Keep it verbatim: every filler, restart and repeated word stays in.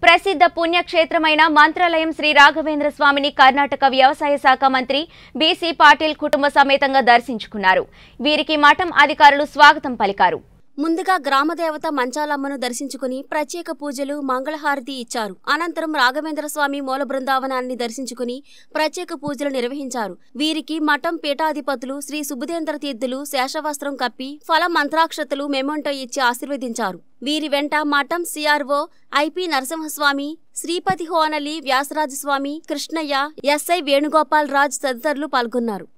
ప్రసిద్ధ పుణ్యక్షేత్రమైన మంత్రాలయం శ్రీ రాఘవేంద్ర స్వామిని కర్ణాటక వ్యవసాయ శాఖ మంత్రి బీసీ పాటిల్ కుటుంబ సమేతంగా దర్శించుకున్నారు. వీరికి మఠం అధికారులు స్వాగతం పలికారు. ముందుగా గ్రామదేవత మంచాలమ్మను దర్శించుకుని ప్రత్యేక పూజలు మంగళహారతి ఇచ్చారు. అనంతరం రాఘవేంద్ర స్వామి మూల బృందావనాన్ని దర్శించుకుని ప్రత్యేక పూజలు నిర్వహించారు. వీరికి మఠం పీఠాధిపతులు శ్రీ సుబుధేంద్ర తీర్థులు శేషవస్త్రం కప్పి ఫల మంత్రాక్షతలు మెమోంటో ఇచ్చి ఆశీర్వదించారు. వీరి వెంట మఠం CRO IP Narasimhaswamy, Sripathi Honali Vyasarajaswamy, Krishnaiah, SI Venugopal Raj తదితరులు పాల్గొన్నారు.